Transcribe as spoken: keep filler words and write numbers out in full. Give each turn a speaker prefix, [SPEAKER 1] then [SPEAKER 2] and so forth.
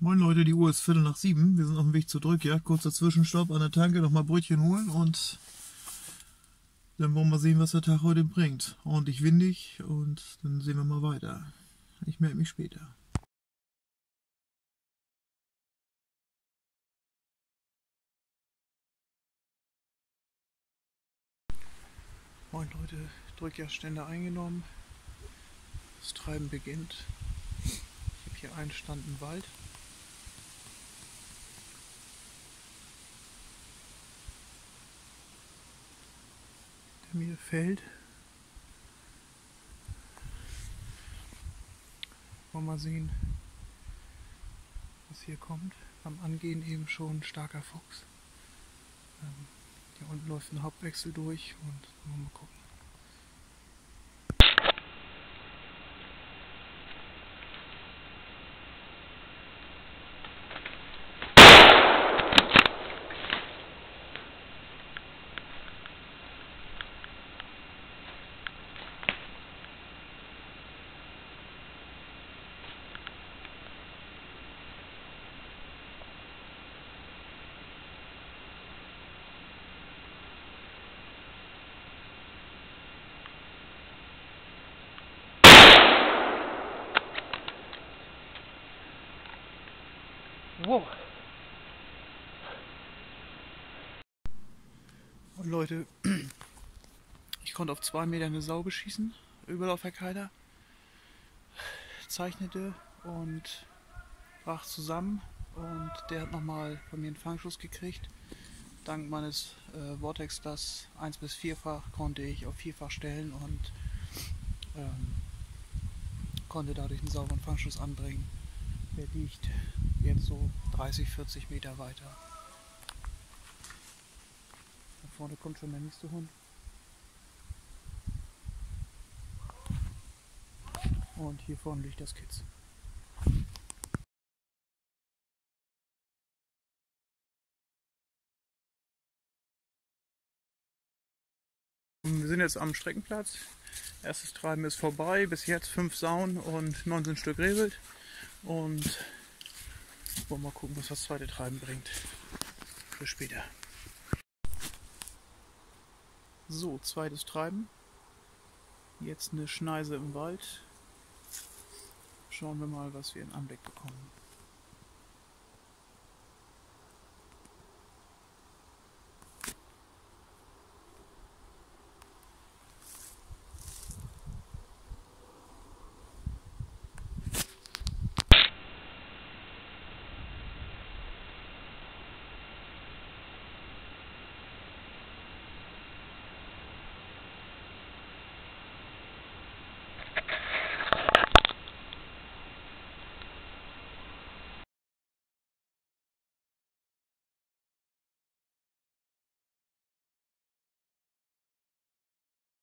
[SPEAKER 1] Moin Leute, die Uhr ist Viertel nach sieben. Wir sind auf dem Weg zur Drückjagd. Kurzer Zwischenstopp an der Tanke, nochmal Brötchen holen und dann wollen wir sehen, was der Tag heute bringt. Ordentlich windig und dann sehen wir mal weiter. Ich melde mich später. Moin Leute, Drückjagdstände eingenommen. Das Treiben beginnt. Ich habe hier einen Stand im Wald. Der mir gefällt. Wollen wir mal sehen, was hier kommt. Beim Angehen eben schon ein starker Fuchs. Ähm, hier unten läuft ein Hauptwechsel durch und wollen wir mal gucken. Wow. Und Leute, ich konnte auf zwei Meter eine Sau beschießen, Überlaufverkeiler, zeichnete und brach zusammen und der hat nochmal von mir einen Fangschuss gekriegt. Dank meines äh, Vortex das eins bis vierfach konnte ich auf vierfach stellen und ähm, konnte dadurch einen sauberen Fangschuss anbringen. Der liegt jetzt so dreißig, vierzig Meter weiter. Da vorne kommt schon der nächste Hund. Und hier vorne liegt das Kitz. Wir sind jetzt am Streckenplatz. Erstes Treiben ist vorbei. Bis jetzt fünf Sauen und neunzehn Stück Rehwild. Und wollen wir mal gucken, was das zweite Treiben bringt. Für später. So, zweites Treiben. Jetzt eine Schneise im Wald. Schauen wir mal, was wir in Anblick bekommen.